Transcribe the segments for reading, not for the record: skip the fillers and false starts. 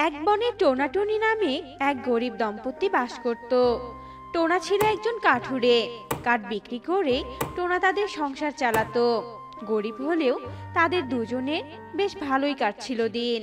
এক বনে টোনাটুনি নামে এক গরিব দম্পতি বাস করত। টোনা ছিল একজন কাঠুরে। কাঠ বিক্রি করে টোনা তাদের সংসার চালাতো। গরিব হলেও তাদের দুজনের বেশ ভালোই কাটছিল দিন।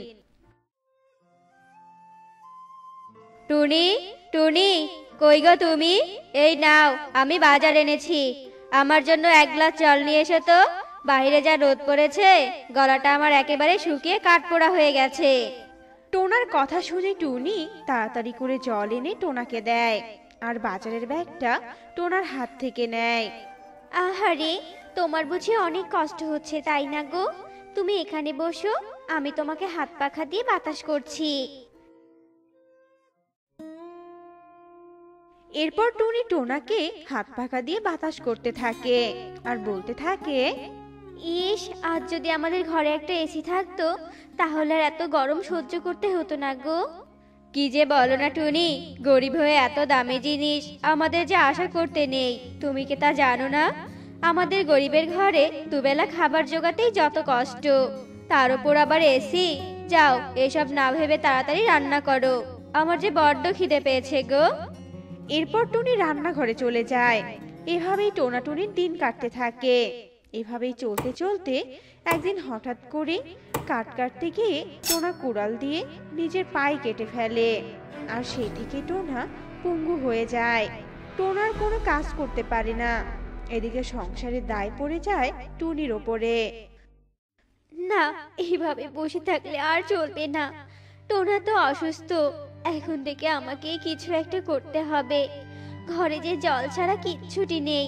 টুনি, টুনি, কই গো তুমি? এই নাও, আমি বাজার এনেছি। আমার জন্য 1 গ্লাস জল নিয়ে এসো তো। বাইরে যা রোদ পড়েছে, গলাটা আমার একেবারে শুকিয়ে কাঠপোড়া হয়ে গেছে। টোনার কথা শুনে টুনি তাড়াতাড়ি করে জল এনে টোনাকে দেয়, আর বাজারের ব্যাগটা টোনার হাত থেকে নেয়। আহারে, তোমার বুঝি অনেক কষ্ট হচ্ছে তাই না গো? তুমি এখানে বসো, আমি তোমাকে হাত পাখা দিয়ে বাতাস করছি। এরপর টুনি টোনাকে হাত পাখা দিয়ে বাতাস করতে থাকে আর বলতে থাকে, ইস, আজ যদি আমাদের ঘরে একটা এসি থাকতো তাহলে আর এত গরম সহ্য করতে হতো না গো। কি যে বলো না টুনি, গরিব হয়ে এত দামি জিনিস আমাদের যে আশা করতে নেই, তুমি কি তা জানো না? আমাদের গরিবের ঘরে দুবেলা খাবার জোগাতেই যত কষ্ট, তার উপর আবার এসি। যাও, এসব না ভেবে তাড়াতাড়ি রান্না করো, আমার যে বড্ড খিদে পেয়েছে গো। এরপর টুনি রান্নাঘরে চলে যায়। এভাবেই টোনাটুনির দিন কাটতে থাকে। এভাবেই চলতে চলতে একদিন হঠাৎ করে কাঠ কাটতে গিয়ে টোনা কুড়াল দিয়ে নিজের পায়ে কেটে ফেলে, আর সেই থেকে টোনা পঙ্গু হয়ে যায়। টোনার কোনো কাজ করতে পারে না। এদিকে সংসারের দায় পড়ে যায় টুনির ওপরে। না, এইভাবে বসে থাকলে আর চলবে না। টোনা তো অসুস্থ, এখন থেকে আমাকেই কিছু একটা করতে হবে। ঘরে যে জল ছাড়া কিচ্ছুটি নেই।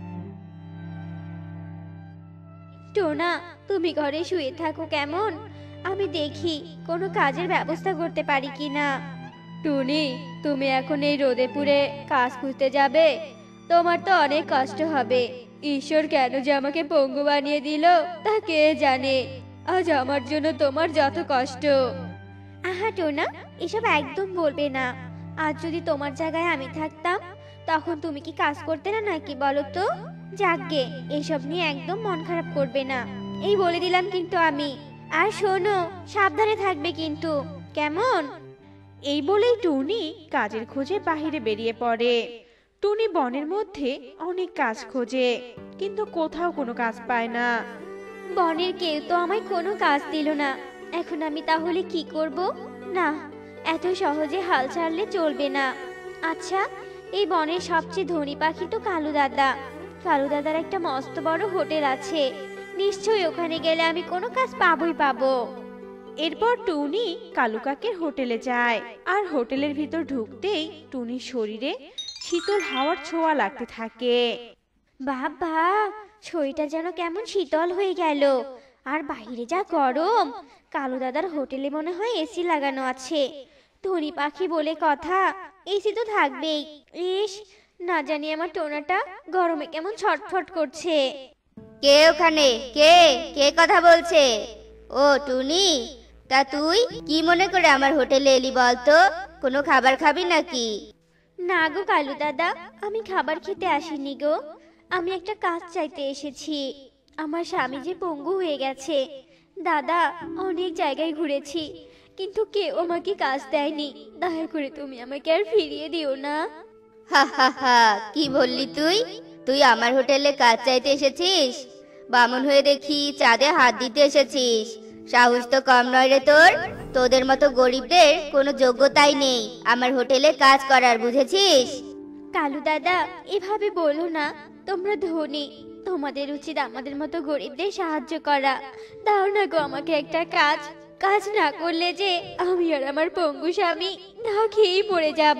টোনা, তুমি ঘরে শুয়ে থাকো কেমন? আমি দেখি কোনো কাজের ব্যবস্থা করতে পারি কিনা। টুনি, তুমি এখন এই রোদে পুড়ে কাজ খুঁজতে যাবে? তোমার তো অনেক কষ্ট হবে। ঈশ্বর কেন যে আমাকে পঙ্গু বানিয়ে দিল তা কে জানে। আজ আমার জন্য তোমার যত কষ্ট। আহা টোনা, এসব একদম বলবে না। আজ যদি তোমার জায়গায় আমি থাকতাম তখন তুমি কি কাজ করতে না নাকি বলো তো? যাকগে, এসব নিয়ে একদম মন খারাপ করবে না, এই বলে দিলাম কিন্তু আমি। আর শোনো, সাবধানে থাকবে কিন্তু, কেমন? এই বলেই টুনি কাজের খোঁজে বাহিরে বেরিয়ে পড়ে। টুনি বনের মধ্যে অনেক কাজ খোঁজে, কিন্তু কোথাও কোনো কাজ পায় না। বনের কেউ তো আমায় কোনো কাজ দিল না। এখন আমি তাহলে কি করব? না, এত সহজে হাল ছাড়লে চলবে না। আচ্ছা, এই বনের সবচেয়ে ধনী পাখি তো কালু দাদা। কালু দাদার একটা মস্ত বড় হোটেল আছে, নিশ্চয়ই ওখানে গেলে আমি কোনো কাজ পাবোই পাবো। এরপর টুনি কালু কাকের হোটেলে যায়, আর হোটেলের ভিতর ঢুকতেই টুনির শরীরে শীতল হাওয়ার ছোঁয়া লাগতে থাকে। বাবা, শরীরটা যেন কেমন শীতল হয়ে গেল। আর বাইরে যা গরম! কালু দাদার হোটেলে মনে হয় এসি লাগানো আছে। ধনী পাখি বলে কথা, এসি তো থাকবেই। ইস, না জানি আমার টোনাটা গরমে কেমন ছটফট করছে। কে ওখানে? কে কে কথা বলছে? ও টুনি, তা তুই কি মনে করে আমার হোটেলে এলি বলতো? কোনো খাবার খাবি নাকি? না গো কালু দাদা, আমি খাবার খেতে আসিনি গো। আমি একটা কাজ চাইতে এসেছি। আমার স্বামী যে পঙ্গু হয়ে গেছে। দাদা, অনেক জায়গায় ঘুরেছি, কিন্তু কেউ আমাকে কাজ দেয়নি। দয়া করে তুমি আমাকে আর ফিরিয়ে দিও না। হা হা হা, কি বললি তুই? তুই আমার হোটেলে কাজ চাইতে এসেছিস? বামন হয়ে দেখি চাঁদে হাত দিতে এসেছিস। সাহস তো কম নয় রে তোর। তোদের মতো গরিবদের কোনো যোগ্যতাই নেই আমার হোটেলে কাজ করার, বুঝেছিস? কালু দাদা, এভাবে বলো না। তোমরা ধনী, তোমাদের উচিত আমাদের মতো গরিবদের সাহায্য করা। দাও না গো আমাকে একটা কাজ। কাজ না করলে যে আমি আর আমার পঙ্গু স্বামী না খেয়েই পড়ে যাব।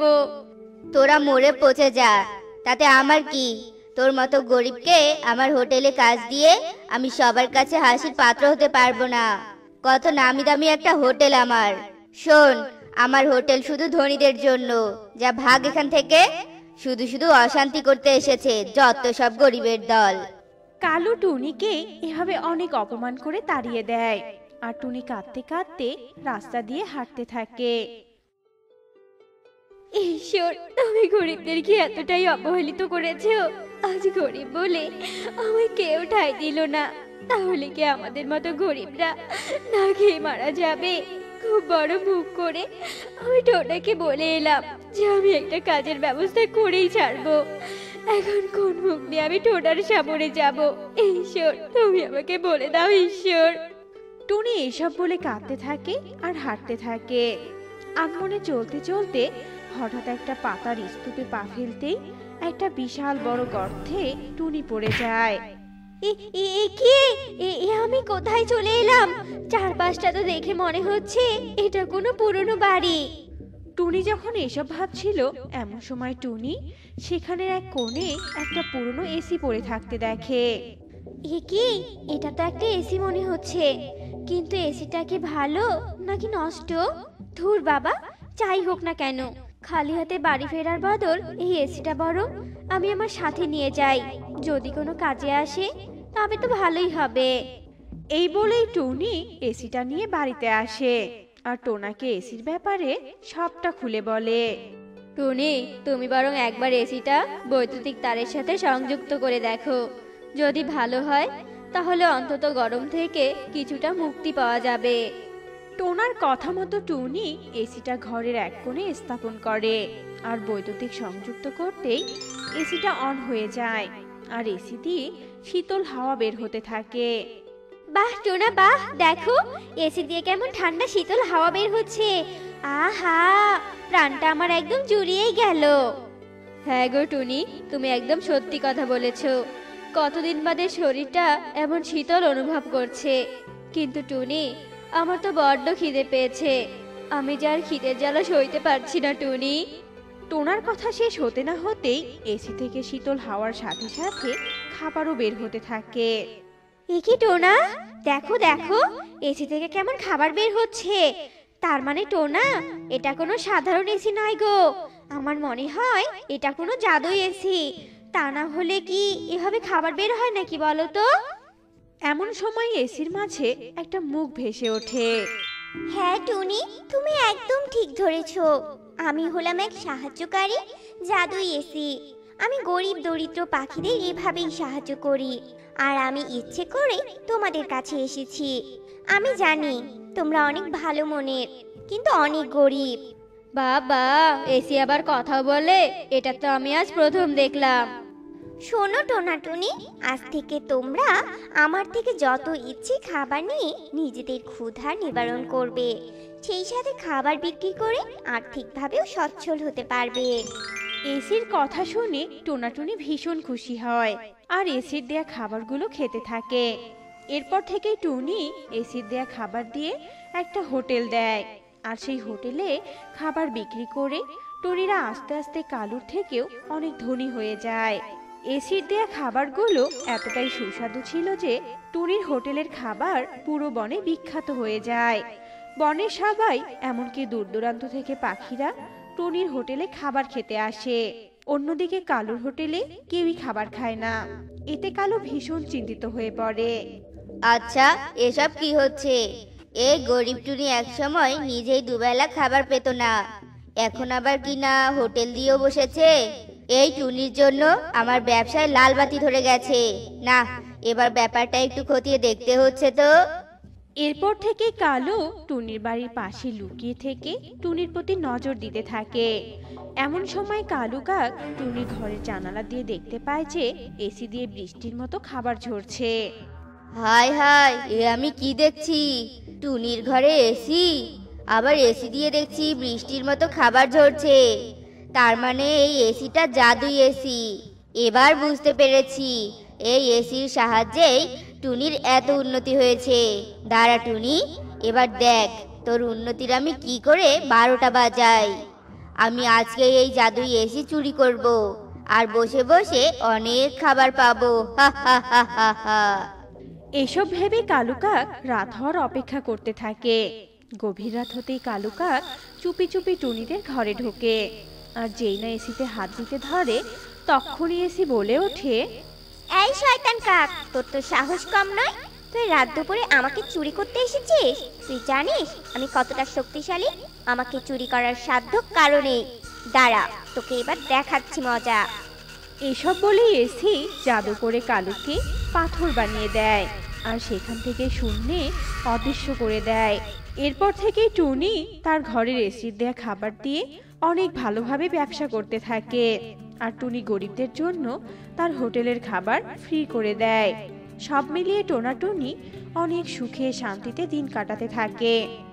তোরা মরে পচে যা, তাতে আমার কি? তোর মতো গরিবকে আমার হোটেলে কাজ দিয়ে আমি সবার কাছে হাসির পাত্র হতে পারবো না। কত নামি দামি একটা হোটেল আমার। শোন, আমার হোটেল শুধু ধনীদের জন্য। যা ভাগ এখান থেকে। শুধু শুধু অশান্তি করতে এসেছে যত সব গরিবের দল। কালু টুনিকে এভাবে অনেক অপমান করে তাড়িয়ে দেয়, আর টুনি কাঁদতে কাঁদতে রাস্তা দিয়ে হাঁটতে থাকে। ঈশ্বর, তুমি গরিবদেরকে এতটাই অবহেলিত করেছো। আজ গরিব বলে আমায় কেউ ঠাঁই দিল না। তাহলে কি আমাদের মতো গরিবরা না খেয়ে মারা যাবে? খুব বড় মুখ করে আমি টোনাকে বলে এলাম যে আমি একটা কাজের ব্যবস্থা করেই ছাড়বো। এখন কোন মুখ নিয়ে আমি টোনার সামনে যাব? ঈশ্বর, তুমি আমাকে বলে দাও ঈশ্বর। টুনি এসব বলে কাঁদতে থাকে আর হাঁটতে থাকে। আনমনে চলতে চলতে হঠাৎ একটা পাতার স্তূপে পা ফেলতেই একটা বিশাল বড় গর্তে টুনি পড়ে যায়। আমি কোথায় চলে এলাম? চারপাশটা তো দেখে মনে হচ্ছে এটা কোনো পুরনো বাড়ি। টুনি যখন এসব ভাবছিল এমন সময় টুনি সেখানের এক কোণে একটা পুরনো এসি পড়ে থাকতে দেখে। এটা তো একটা এসি মনে হচ্ছে, কিন্তু এসিটা কি ভালো নাকি নষ্ট? ধুর বাবা, যাই হোক না কেন, খালি হাতে বাড়ি ফেরার বদল এই এসিটা বরং আমি আমার সাথে নিয়ে যাই। যদি কোনো কাজে আসে তবে তো ভালোই হবে। এই বলেই টুনি এসিটা নিয়ে বাড়িতে আসে আর টোনাকে এসির ব্যাপারে সবটা খুলে বলে। টুনি, তুমি বরং একবার এসিটা বৈদ্যুতিক তারের সাথে সংযুক্ত করে দেখো। যদি ভালো হয় তাহলে অন্তত গরম থেকে কিছুটা মুক্তি পাওয়া যাবে। টোনার কথা মতো টুনি এসিটা ঘরের এক কোণে স্থাপন করে আর বৈদ্যুতিক সংযুক্ত করতেই এসিটা অন হয়ে যায় আর এসি দিয়ে শীতল হাওয়া বের হতে থাকে। বাহ টোনা বাহ, দেখো এসি দিয়ে কেমন ঠান্ডা শীতল হাওয়া বের হচ্ছে। আহা, প্রাণটা আমার একদম জুড়িয়েই গেল। হ্যাঁ গো টুনি, তুমি একদম সত্যি কথা বলেছো। কতদিন বাদে শরীরটা এমন শীতল অনুভব করছে। কিন্তু টুনি, আমার তো বড্ড খিদে পেয়েছে। আমি যার খিদের জ্বালা সইতে পারছি না টুনি। টোনার কথা শেষ হতে না হতেই এসি থেকে শীতল হাওয়ার সাথে সাথে খাবারও বের হতে থাকে। কি টোনা, দেখো দেখো এসি থেকে কেমন খাবার বের হচ্ছে। তার মানে টোনা, এটা কোনো সাধারণ এসি নয় গো। আমার মনে হয় এটা কোনো জাদুই এসি। তা না হলে কি এভাবে খাবার বের হয় নাকি বলো তো? এমন সময় এসির মাঝে একটা মুখ ভেসে ওঠে। হ্যাঁ টুনি, তুমি একদম ঠিক ধরেছো। আমি হলাম এক সাহায্যকারী জাদুই এসি। আমি গরিব দরিদ্র পাখিদের এভাবেই সাহায্য করি। আর আমি ইচ্ছে করে তোমাদের কাছে এসেছি। আমি জানি তোমরা অনেক ভালো মনের, কিন্তু অনেক গরিব। বাবা, এসি আবার কথা বলে? এটা তো আমি আজ প্রথম দেখলাম। শোনো টোনাটুনি, আজ থেকে তোমরা আমার থেকে যত ইচ্ছে খাবার নিয়ে নিজেদের ক্ষুধা নিবারণ করবে। সেই সাথে খাবার বিক্রি করে আর্থিকভাবেও সচ্ছল হতে পারবে। এসির কথা শুনে টোনাটুনি ভীষণ খুশি হয় আর এসির দেয়া খাবারগুলো খেতে থাকে। এরপর থেকে টুনি এসির দেয়া খাবার দিয়ে একটা হোটেল দেয় আর সেই হোটেলে খাবার বিক্রি করে টুনিরা আস্তে আস্তে কালুর থেকেও অনেক ধনী হয়ে যায়। এসির দেয়া খাবারগুলো এতটাই সুস্বাদু ছিল যে টুনির হোটেলের খাবার পুরো বনে বিখ্যাত হয়ে যায়। বনের সবাই, এমনকি দূর দূরান্ত থেকে পাখিরা টুনির হোটেলে খাবার খেতে আসে। অন্যদিকে কালুর হোটেলে কেউই খাবার খায় না। এতে কালু ভীষণ চিন্তিত হয়ে পড়ে। আচ্ছা, এসব কি হচ্ছে? এই গরিব টুনি একসময় নিজেই দুবেলা খাবার পেত না, এখন আবার কি না হোটেল দিয়েও বসেছে। এই টুনির জন্য আমার ব্যবসায় লাল বাতি ধরে গেছে। না, এবার ব্যাপারটা একটু খতিয়ে দেখতে হচ্ছে তো। এরপর থেকে কালু টুনির বাড়ির পাশে লুকিয়ে থেকে টুনির প্রতি নজর দিতে থাকে। এমন সময় কালু কাক টুনির ঘরের জানালা দিয়ে দেখতে পায় যে এসি দিয়ে বৃষ্টির মতো খাবার ঝরছে। হায় হায়, এ আমি কি দেখছি? টুনির ঘরে এসি, আবার এসি দিয়ে দেখছি বৃষ্টির মতো খাবার ঝরছে। তার মানে এই এসিটা জাদুই এসি। এবার বুঝতে পেরেছি, এই এসির সাহায্যেই টুনির এত উন্নতি হয়েছে। দাঁড়া টুনি, এবার দেখ তোর উন্নতির আমি কি করে 12টা বাজাই। আমি আজকে এই জাদুই এসি চুরি করব আর বসে বসে অনেক খাবার পাবো। হা হা হা হা হা। এসব ভেবে কালু কাক রাত হওয়ার অপেক্ষা করতে থাকে। গভীর রাত হতেই কালু কাক চুপি চুপি টুনিদের ঘরে ঢোকে আর যেই না এসিতে হাত দিতে ধরে তখনই এসি বলে ওঠে, এই শয়তান কাক, তোর তো সাহস কম নয়। তুই রাত দুপুরে আমাকে চুরি করতে এসেছিস? তুই জানিস আমি কতটা শক্তিশালী? আমাকে চুরি করার সাধ্য কারণে। দাঁড়া, তোকে এবার দেখাচ্ছি মজা। এসব বলেই এসি জাদু করে কালুকে পাথর বানিয়ে দেয় আর সেখান থেকে শূন্যে অদৃশ্য করে দেয়। এরপর থেকে টুনি তার ঘরের এসির দেয়া খাবার দিয়ে অনেক ভালোভাবে ব্যবসা করতে থাকে। আর টুনি গরিবদের জন্য তার হোটেলের খাবার ফ্রি করে দেয়। সব মিলিয়ে টোনা টুনি অনেক সুখে শান্তিতে দিন কাটাতে থাকে।